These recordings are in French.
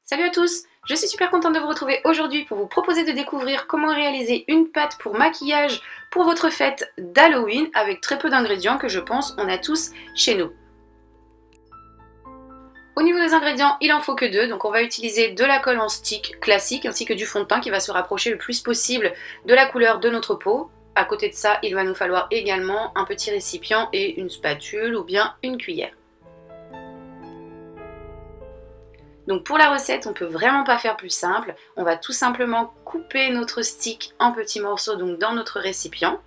Salut à tous, je suis super contente de vous retrouver aujourd'hui pour vous proposer de découvrir comment réaliser une pâte pour maquillage pour votre fête d'Halloween avec très peu d'ingrédients que je pense on a tous chez nous. Au niveau des ingrédients, il en faut que deux, donc on va utiliser de la colle en stick classique ainsi que du fond de teint qui va se rapprocher le plus possible de la couleur de notre peau. À côté de ça, il va nous falloir également un petit récipient et une spatule ou bien une cuillère. Donc pour la recette, on peut vraiment pas faire plus simple. On va tout simplement couper notre stick en petits morceaux donc dans notre récipient.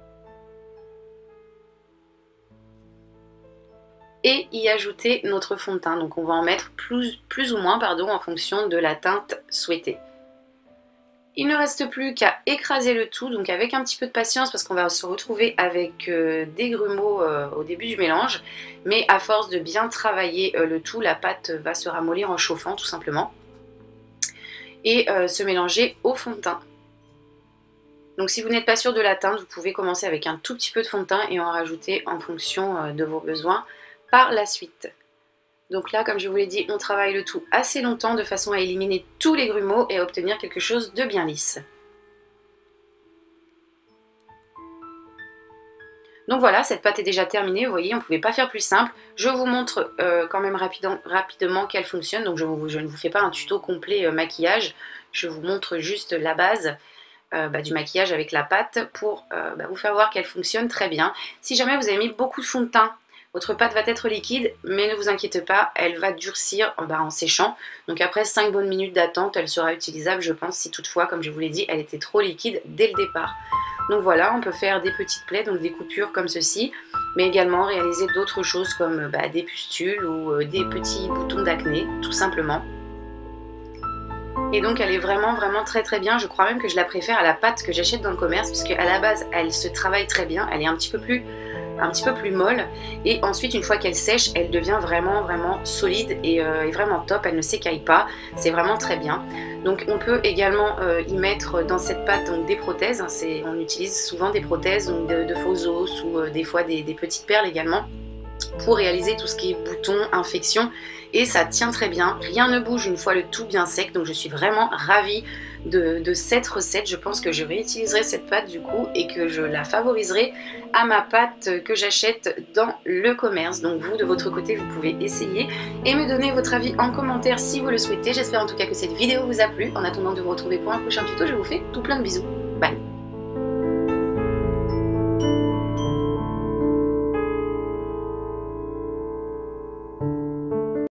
Et y ajouter notre fond de teint. Donc on va en mettre plus ou moins en fonction de la teinte souhaitée. Il ne reste plus qu'à écraser le tout, donc avec un petit peu de patience parce qu'on va se retrouver avec des grumeaux au début du mélange. Mais à force de bien travailler le tout, la pâte va se ramollir en chauffant tout simplement. Et se mélanger au fond de teint. Donc si vous n'êtes pas sûr de la teinte, vous pouvez commencer avec un tout petit peu de fond de teint et en rajouter en fonction de vos besoins par la suite. Donc là, comme je vous l'ai dit, on travaille le tout assez longtemps de façon à éliminer tous les grumeaux et à obtenir quelque chose de bien lisse. Donc voilà, cette pâte est déjà terminée, vous voyez, on ne pouvait pas faire plus simple. Je vous montre quand même rapidement qu'elle fonctionne, donc je ne vous fais pas un tuto complet maquillage, je vous montre juste la base du maquillage avec la pâte pour vous faire voir qu'elle fonctionne très bien. Si jamais vous avez mis beaucoup de fond de teint, votre pâte va être liquide, mais ne vous inquiétez pas, elle va durcir en séchant. Donc après 5 bonnes minutes d'attente, elle sera utilisable, je pense, si toutefois, comme je vous l'ai dit, elle était trop liquide dès le départ. Donc voilà, on peut faire des petites plaies, donc des coupures comme ceci, mais également réaliser d'autres choses comme des pustules ou des petits boutons d'acné, tout simplement. Et donc elle est vraiment très bien, je crois même que je la préfère à la pâte que j'achète dans le commerce, puisque à la base, elle se travaille très bien, elle est un petit peu plus molle, et ensuite une fois qu'elle sèche, elle devient vraiment solide et vraiment top, elle ne s'écaille pas, c'est vraiment très bien. Donc on peut également y mettre dans cette pâte donc, des prothèses, on utilise souvent des prothèses donc de faux os ou des fois des petites perles également pour réaliser tout ce qui est boutons, infections, et ça tient très bien, rien ne bouge une fois le tout bien sec, donc je suis vraiment ravie de cette recette. Je pense que je réutiliserai cette pâte du coup et que je la favoriserai à ma pâte que j'achète dans le commerce. Donc vous de votre côté vous pouvez essayer et me donner votre avis en commentaire si vous le souhaitez. J'espère en tout cas que cette vidéo vous a plu. En attendant de vous retrouver pour un prochain tuto, je vous fais tout plein de bisous.